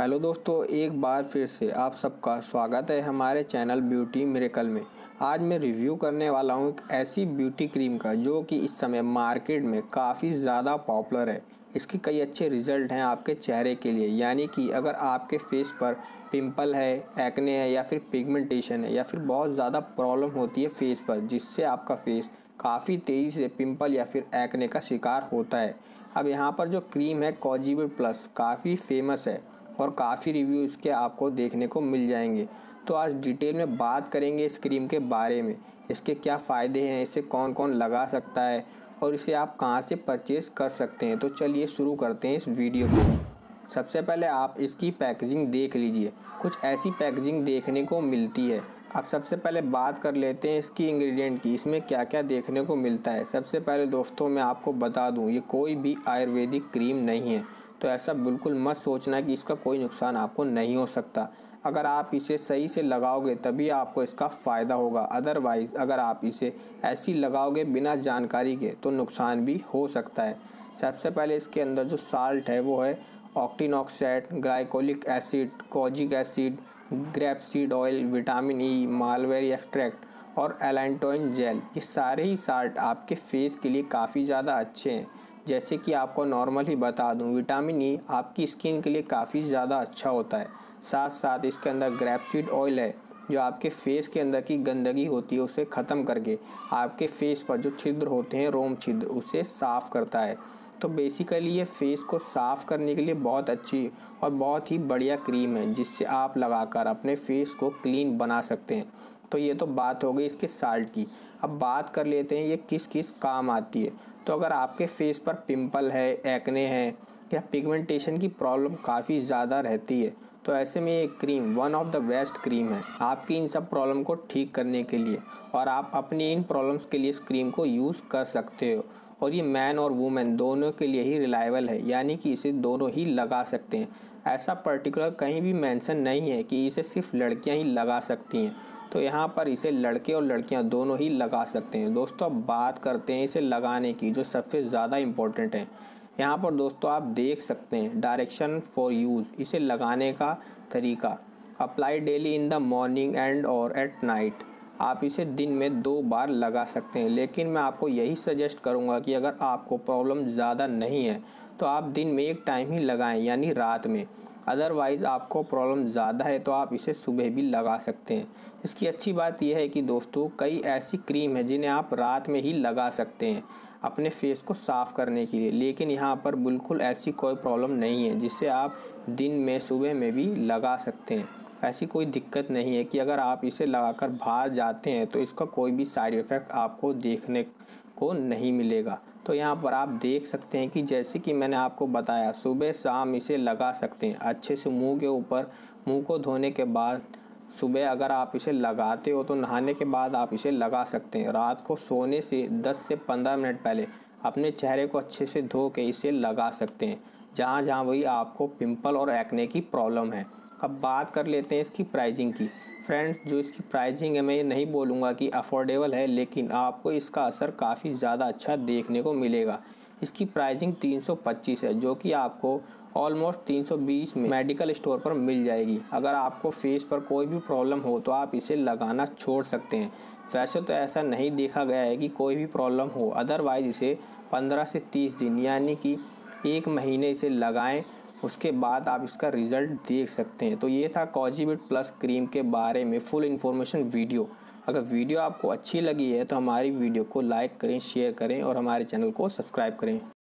Hello दोस्तों, एक बार फिर से आप सबका स्वागत है हमारे चैनल ब्यूटी मिरेकल में। आज मैं रिव्यू करने वाला हूँ एक ऐसी ब्यूटी क्रीम का जो कि इस समय मार्केट में काफ़ी ज़्यादा पॉपुलर है। इसके कई अच्छे रिजल्ट हैं आपके चेहरे के लिए, यानी कि अगर आपके फेस पर पिंपल है, एक्ने है या फिर पिगमेंटेशन है या फिर बहुत ज़्यादा प्रॉब्लम होती है फेस पर, जिससे आपका फेस काफ़ी तेज़ी से पिंपल या फिर एक्ने का शिकार होता है। अब यहाँ पर जो क्रीम है कोजीविट प्लस काफ़ी फेमस है और काफ़ी रिव्यू इसके आपको देखने को मिल जाएंगे। तो आज डिटेल में बात करेंगे इस क्रीम के बारे में, इसके क्या फ़ायदे हैं, इसे कौन कौन लगा सकता है और इसे आप कहां से परचेज़ कर सकते हैं। तो चलिए शुरू करते हैं इस वीडियो को। सबसे पहले आप इसकी पैकेजिंग देख लीजिए। कुछ ऐसी पैकेजिंग देखने को मिलती है। अब सबसे पहले बात कर लेते हैं इसकी इंग्रेडिएंट की, इसमें क्या क्या देखने को मिलता है। सबसे पहले दोस्तों मैं आपको बता दूं, ये कोई भी आयुर्वेदिक क्रीम नहीं है, तो ऐसा बिल्कुल मत सोचना कि इसका कोई नुकसान आपको नहीं हो सकता। अगर आप इसे सही से लगाओगे तभी आपको इसका फ़ायदा होगा, अदरवाइज़ अगर आप इसे ऐसी लगाओगे बिना जानकारी के तो नुकसान भी हो सकता है। सबसे पहले इसके अंदर जो साल्ट है वो है octinoxate, glycolic acid, kojic acid, grapeseed oil, vitamin E, mulberry extract और एलेंटोइन जेल। ये सारे ही साल्ट आपके फेस के लिए काफ़ी ज़्यादा अच्छे हैं। जैसे कि आपको नॉर्मल ही बता दूं, विटामिन ई आपकी स्किन के लिए काफ़ी ज़्यादा अच्छा होता है। साथ साथ इसके अंदर ग्रेपसीड ऑयल है जो आपके फेस के अंदर की गंदगी होती है उसे ख़त्म करके आपके फेस पर जो छिद्र होते हैं, रोम छिद्र, उसे साफ़ करता है। तो बेसिकली ये फेस को साफ़ करने के लिए बहुत अच्छी और बहुत ही बढ़िया क्रीम है, जिससे आप लगाकर अपने फेस को क्लीन बना सकते हैं। तो ये तो बात हो गई इसके साल्ट की। अब बात कर लेते हैं ये किस किस काम आती है। तो अगर आपके फेस पर पिंपल है, एक्ने है या पिगमेंटेशन की प्रॉब्लम काफ़ी ज़्यादा रहती है, तो ऐसे में ये cream one of the best cream है आपकी इन सब प्रॉब्लम को ठीक करने के लिए, और आप अपनी इन प्रॉब्लम्स के लिए इस क्रीम को यूज़ कर सकते हो। और ये मैन और वुमेन दोनों के लिए ही रिलायबल है, यानी कि इसे दोनों ही लगा सकते हैं। ऐसा पर्टिकुलर कहीं भी मेंशन नहीं है कि इसे सिर्फ लड़कियां ही लगा सकती हैं, तो यहाँ पर इसे लड़के और लड़कियां दोनों ही लगा सकते हैं। दोस्तों अब बात करते हैं इसे लगाने की, जो सबसे ज़्यादा इम्पोर्टेंट है। यहाँ पर दोस्तों आप देख सकते हैं डायरेक्शन फॉर यूज़, इसे लगाने का तरीका। Apply daily in the morning and और एट नाइट। आप इसे दिन में 2 बार लगा सकते हैं, लेकिन मैं आपको यही सजेस्ट करूंगा कि अगर आपको प्रॉब्लम ज़्यादा नहीं है तो आप दिन में एक टाइम ही लगाएं, यानी रात में। अदरवाइज़ आपको प्रॉब्लम ज़्यादा है तो आप इसे सुबह भी लगा सकते हैं। इसकी अच्छी बात यह है कि दोस्तों कई ऐसी क्रीम है जिन्हें आप रात में ही लगा सकते हैं अपने फेस को साफ़ करने के लिए, लेकिन यहाँ पर बिल्कुल ऐसी कोई प्रॉब्लम नहीं है जिसे आप दिन में सुबह में भी लगा सकते हैं। ऐसी कोई दिक्कत नहीं है कि अगर आप इसे लगाकर बाहर जाते हैं तो इसका कोई भी साइड इफ़ेक्ट आपको देखने को नहीं मिलेगा। तो यहाँ पर आप देख सकते हैं कि जैसे कि मैंने आपको बताया, सुबह शाम इसे लगा सकते हैं अच्छे से। मुंह के ऊपर, मुंह को धोने के बाद सुबह अगर आप इसे लगाते हो तो नहाने के बाद आप इसे लगा सकते हैं। रात को सोने से 10 से 15 मिनट पहले अपने चेहरे को अच्छे से धो के इसे लगा सकते हैं, जहाँ जहाँ वही आपको पिंपल और एक्ने की प्रॉब्लम है। अब बात कर लेते हैं इसकी प्राइसिंग की। फ्रेंड्स जो इसकी प्राइसिंग है, मैं ये नहीं बोलूँगा कि अफोर्डेबल है, लेकिन आपको इसका असर काफ़ी ज़्यादा अच्छा देखने को मिलेगा। इसकी प्राइसिंग 325 है, जो कि आपको ऑलमोस्ट 320 में मेडिकल स्टोर पर मिल जाएगी। अगर आपको फेस पर कोई भी प्रॉब्लम हो तो आप इसे लगाना छोड़ सकते हैं। वैसे तो ऐसा नहीं देखा गया है कि कोई भी प्रॉब्लम हो, अदरवाइज़ इसे 15 से 30 दिन यानी कि 1 महीने इसे लगाएं, उसके बाद आप इसका रिज़ल्ट देख सकते हैं। तो ये था कोजीविट प्लस क्रीम के बारे में फुल इन्फॉर्मेशन वीडियो। अगर वीडियो आपको अच्छी लगी है तो हमारी वीडियो को लाइक करें, शेयर करें और हमारे चैनल को सब्सक्राइब करें।